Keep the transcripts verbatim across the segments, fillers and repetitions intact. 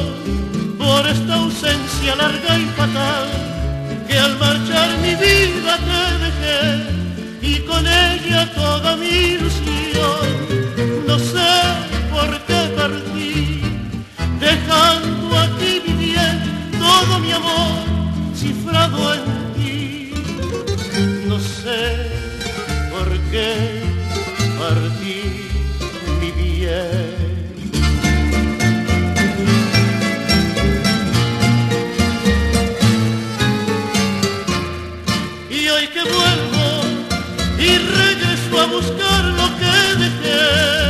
por esta ausencia larga y fatal, que al marchar mi vida te dejé y con ella toda mi ilusión. No sé por qué partí, dejando aquí mi bien, todo mi amor cifrado en ti. No sé por qué partí, mi bien. Y hoy que vuelvo y regreso a buscar lo que dejé,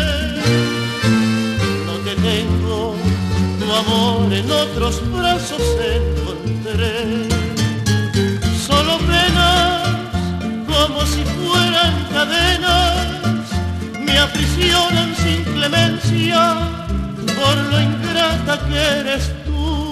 no te tengo, tu amor en otros brazos encontré. Solo penas, como si fueran cadenas, me aprisionan sin clemencia por lo ingrata que eres tú.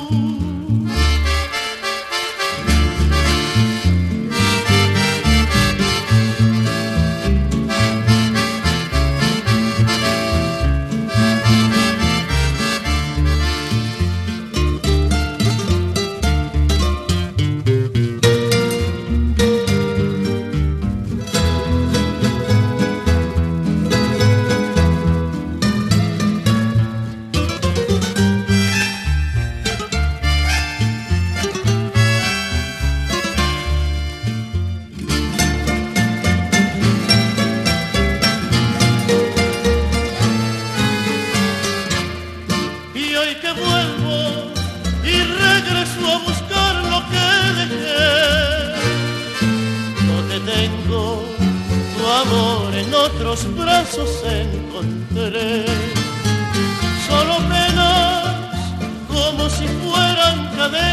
Que vuelvo y regreso a buscar lo que dejé, no te tengo, tu amor en otros brazos encontré. Solo penas, como si fueran cadenas,